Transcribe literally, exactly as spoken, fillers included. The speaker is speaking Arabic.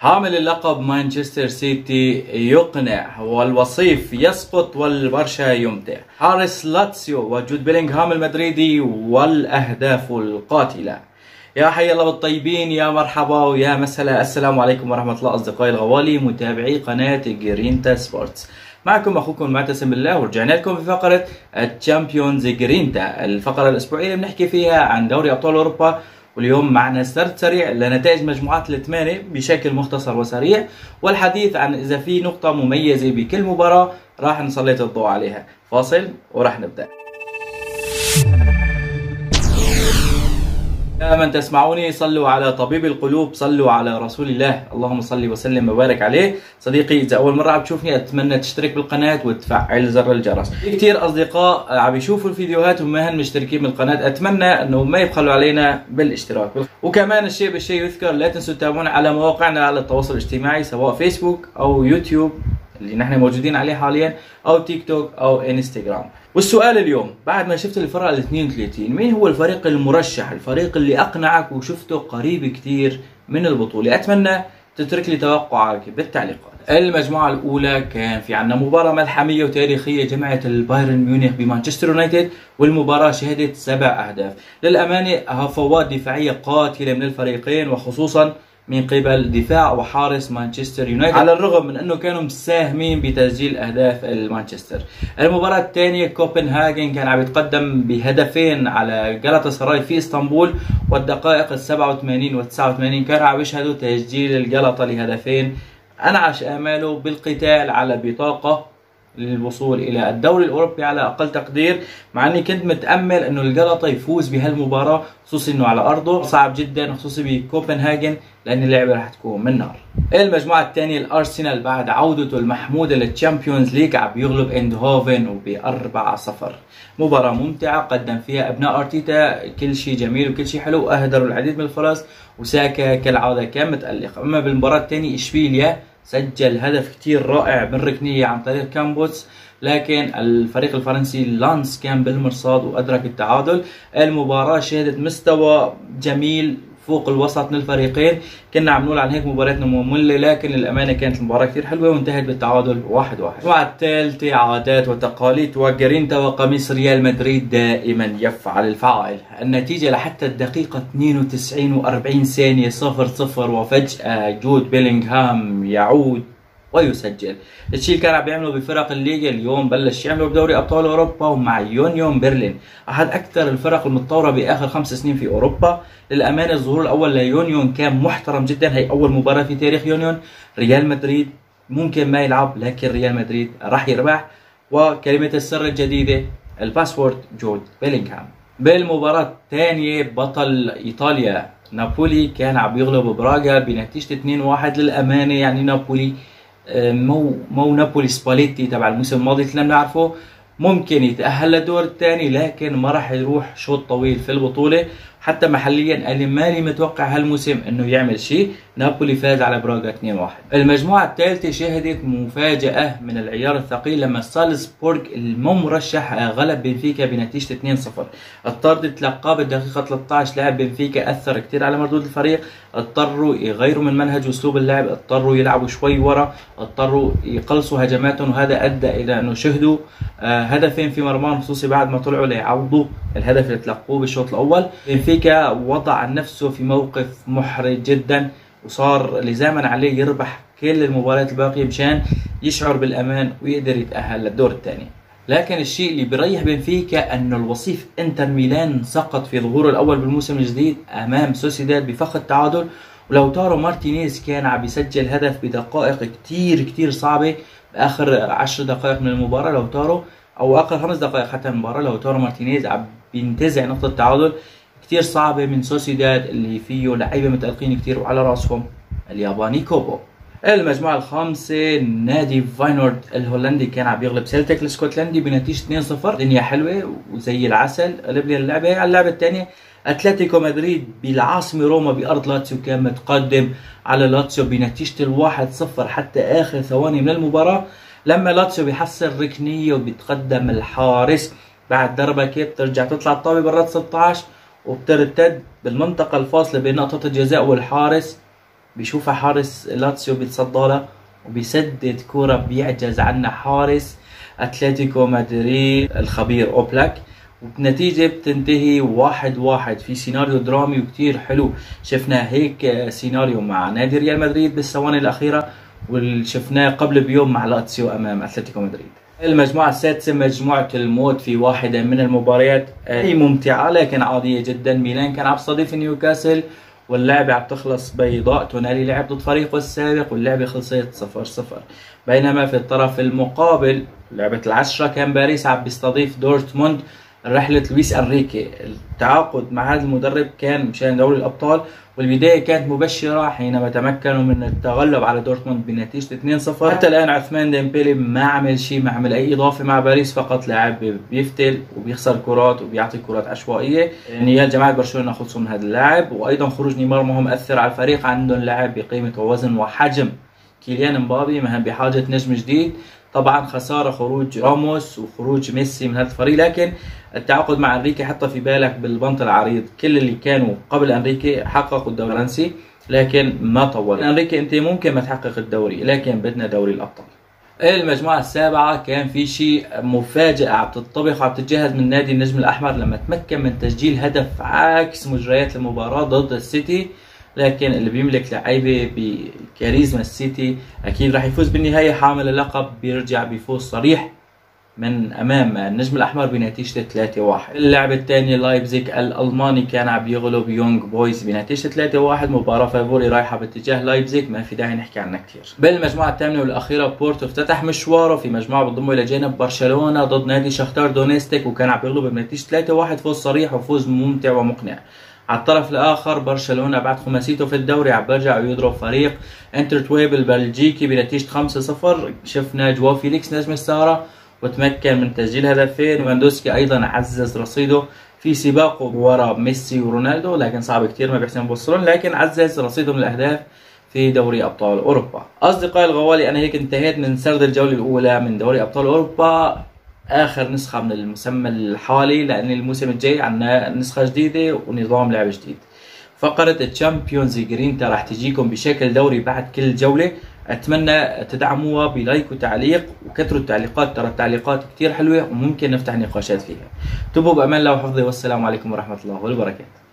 حامل اللقب مانشستر سيتي يقنع والوصيف يسقط والبرشا يمتع. حارس لاتسيو وجود بيلينغهام المدريدي والأهداف القاتلة. يا حي الله بالطيبين، يا مرحبا ويا مسهلا. السلام عليكم ورحمة الله أصدقائي الغوالي متابعي قناة جرينتا سبورتس. معكم أخوكم معتصم بالله، ورجعنا لكم في فقرة الشامبيونز جرينتا، الفقرة الأسبوعية اللي بنحكي فيها عن دوري أبطال أوروبا. واليوم معنا سرد سريع لنتائج مجموعات الثمانية بشكل مختصر وسريع، والحديث عن إذا في نقطة مميزة بكل مباراة راح نسلط الضوء عليها. فاصل وراح نبدأ. يا من تسمعوني صلوا على طبيب القلوب، صلوا على رسول الله، اللهم صل وسلم وبارك عليه. صديقي إذا أول مرة عم تشوفني أتمنى تشترك بالقناة وتفعل زر الجرس. في كتير أصدقاء عم يشوفوا الفيديوهات وما هن مشتركين بالقناة، أتمنى أنه ما يبخلوا علينا بالاشتراك. وكمان الشيء بالشيء يذكر، لا تنسوا تتابعونا على مواقعنا على التواصل الاجتماعي سواء فيسبوك أو يوتيوب اللي نحن موجودين عليه حاليا، أو تيك توك أو انستغرام. والسؤال اليوم بعد ما شفت الفرق ال اثنين وثلاثين، مين هو الفريق المرشح، الفريق اللي أقنعك وشفته قريب كتير من البطولة؟ أتمنى تترك لي توقعك بالتعليقات. المجموعة الأولى كان في عنا مباراة ملحمية وتاريخية جمعت البايرن ميونخ بمانشستر يونايتد، والمباراة شهدت سبع أهداف. للأمانة هفوات دفاعية قاتلة من الفريقين، وخصوصا من قبل دفاع وحارس مانشستر يونايتد، على الرغم من انه كانوا مساهمين بتسجيل اهداف المانشستر. المباراة الثانية كوبنهاجن كان عم يتقدم بهدفين على غالاتا سراي في اسطنبول، والدقائق ال سبعة وثمانين وال تسعة وثمانين كانوا عم يشهدوا تسجيل الغالاتا لهدفين، انعش اماله بالقتال على بطاقة للوصول الى الدوري الاوروبي على اقل تقدير، مع اني كنت متامل انه الغلطه يفوز بهالمباراه، خصوصي انه على ارضه صعب جدا، خصوصي بكوبنهاجن لان اللعبه راح تكون من نار. المجموعه الثانيه الارسنال بعد عودته المحموده للتشامبيونز ليج عم يغلب اندهوفن وب أربعة صفر. مباراه ممتعه قدم فيها ابناء ارتيتا كل شيء جميل وكل شيء حلو، واهدروا العديد من الفرص، وساكا كالعاده كان متالق. اما بالمباراه الثانيه اشبيليا سجل هدف كتير رائع من ركنية عن طريق كامبوس، لكن الفريق الفرنسي لانس كان بالمرصاد وأدرك التعادل. المباراة شهدت مستوى جميل فوق الوسط من الفريقين، كنا عم نقول عن هيك مباراتنا مملة، لكن للأمانة كانت المباراة كثير حلوة وانتهت بالتعادل واحد واحد. المجموعة الثالثة عادات وتقاليد وجرينتا وقميص ريال مدريد دائما يفعل الفعائل. النتيجة لحتى الدقيقة اثنين وتسعين وأربعين ثانية صفر صفر، وفجأة جود بيلينغهام يعود ويسجل. الشيء اللي كان عم بيعمله بفرق الليغا اليوم بلش يعمله بدوري ابطال اوروبا، ومع يونيون برلين احد اكثر الفرق المتطوره باخر خمس سنين في اوروبا. للامانه الظهور الاول ليونيون كان محترم جدا، هي اول مباراه في تاريخ يونيون. ريال مدريد ممكن ما يلعب، لكن ريال مدريد راح يربح. وكلمه السر الجديده الباسورد جود بيلينغهام. بالمباراه الثانيه بطل ايطاليا نابولي كان عم يغلب براغا بنتيجه اثنين واحد. للامانه يعني نابولي مو مو نابولي سباليتي تبع الموسم الماضي اللي بنعرفه، ممكن يتأهل للدور الثاني لكن ما راح يروح شوط طويل في البطولة. حتى محليا أنا ماني متوقع هالموسم انه يعمل شيء. نابولي فاز على براغا اثنين واحد. المجموعة الثالثة شهدت مفاجأة من العيار الثقيل لما سالزبورغ المو مرشح غلب بنفيكا بنتيجة اثنين صفر. الطرد تلقاه بالدقيقة ثلاثة عشر لاعب بنفيكا أثر كثير على مردود الفريق، اضطروا يغيروا من منهج واسلوب اللعب، اضطروا يلعبوا شوي ورا، اضطروا يقلصوا هجماتهم، وهذا ادى الى انه شهدوا هدفين في مرماهم، خصوصي بعد ما طلعوا ليعوضوا الهدف اللي تلقوه بالشوط الاول. بنفيكا وضع نفسه في موقف محرج جدا، وصار لزاما عليه يربح كل المباريات الباقيه مشان يشعر بالامان ويقدر يتاهل للدور الثاني. لكن الشيء اللي بيريح بنفيكا انه الوصيف انتر ميلان سقط في ظهوره الاول بالموسم الجديد امام سوسيداد بفخ التعادل، ولوتارو مارتينيز كان عم يسجل هدف بدقائق كتير كتير صعبه. باخر عشر دقائق من المباراه لوتارو، او اخر خمس دقائق حتى من المباراه، لوتارو مارتينيز عم بينتزع نقطه تعادل كتير صعبه من سوسيداد اللي فيه لعيبه متالقين كتير، وعلى راسهم الياباني كوبو. المجموعة الخامسة نادي فاينورد الهولندي كان عم يغلب سيلتيك الاسكتلندي بنتيجة اثنين صفر. دنيا حلوة وزي العسل. قلب لي اللعبة على اللعبة الثانية اتلتيكو مدريد بالعاصمة روما بأرض لاتسيو كان متقدم على لاتسيو بنتيجة الواحد صفر حتى آخر ثواني من المباراة، لما لاتسيو بيحصل ركنية وبيتقدم الحارس بعد دربكة، بترجع تطلع الطابة برات ستة عشر وبترتد بالمنطقة الفاصلة بين نقطة الجزاء والحارس، بيشوفها حارس لاتسيو بيتصدى له وبيسدد كرة بيعجز عنها حارس اتلتيكو مدريد الخبير اوبلاك، وبنتيجة بتنتهي واحد واحد في سيناريو درامي وكتير حلو. شفنا هيك سيناريو مع نادي ريال مدريد بالثواني الأخيرة، وشفناه قبل بيوم مع لاتسيو أمام اتلتيكو مدريد. المجموعة السادسة مجموعة الموت في واحدة من المباريات، هي ممتعة لكن عادية جدا. ميلان كان عم يستضيف نيوكاسل واللعبة عم تخلص بيضاء. تونالي لعب ضد فريقه السابق واللعبة خلصت صفر صفر. بينما في الطرف المقابل لعبة العشرة كان باريس عم بيستضيف دورتموند. رحلة لويس أنريكي التعاقد مع هذا المدرب كان مشان دوري الأبطال، والبداية كانت مبشرة حينما تمكنوا من التغلب على دورتموند بنتيجة اثنين صفر. حتى الآن عثمان ديمبélé ما عمل شيء، ما عمل أي إضافة مع باريس، فقط لاعب بيفتل وبيخسر كرات وبيعطي كرات عشوائية. نيال جماعة برشلونة خلصوا من هذا اللاعب، وأيضا خروج نيمار ما هو مؤثر على الفريق. عندهم لاعب بقيمة ووزن وحجم كيليان مبابي، ما هم بحاجة نجم جديد. طبعا خسارة خروج راموس وخروج ميسي من هذا الفريق، لكن التعاقد مع انريكي حط في بالك بالبنط العريض. كل اللي كانوا قبل انريكي حققوا الدوري الفرنسي لكن ما طول. انريكي انت ممكن ما تحقق الدوري لكن بدنا دوري الابطال. المجموعة السابعة كان في شيء مفاجأة عم تطبخ عم تتجهز من نادي النجم الأحمر لما تمكن من تسجيل هدف عكس مجريات المباراة ضد السيتي. لكن اللي بيملك لعيبه بكاريزما السيتي اكيد راح يفوز بالنهايه حامل اللقب. بيرجع بيفوز صريح من امام النجم الاحمر بنتيجه ثلاثة واحد. اللعبه الثانيه لايبزيج الالماني كان عم يغلب يونغ بويز بنتيجه ثلاثة واحد. مباراه فافوري رايحه باتجاه لايبزيج، ما في داعي نحكي عنها كثير. بالمجموعه الثامنه والاخيره بورتو افتتح مشواره في مجموعه بتضمه الى جانب برشلونه ضد نادي شختار دونيستيك، وكان عم يغلب بنتيجه ثلاثة واحد. فوز صريح وفوز ممتع ومقنع. على الطرف الاخر برشلونه بعد خماسيته في الدوري عم برجع ويضرب فريق انترتويب البلجيكي بنتيجه خمسة صفر. شفنا جواو فيليكس نجم السهره وتمكن من تسجيل هدفين. ليفاندوسكي ايضا عزز رصيده في سباقه وراء ميسي ورونالدو، لكن صعب كثير ما بيحسن يوصلون، لكن عزز رصيده من الاهداف في دوري ابطال اوروبا. اصدقائي الغوالي انا هيك انتهيت من سرد الجوله الاولى من دوري ابطال اوروبا، اخر نسخه من المسمى الحالي، لان الموسم الجاي عندنا نسخه جديده ونظام لعب جديد. فقره الشامبيونز ليج راح تجيكم بشكل دوري بعد كل جوله. اتمنى تدعموها بلايك وتعليق وكثروا التعليقات، ترى التعليقات كثير حلوه وممكن نفتح نقاشات فيها. تبوا بامان الله وحفظه، والسلام عليكم ورحمه الله وبركاته.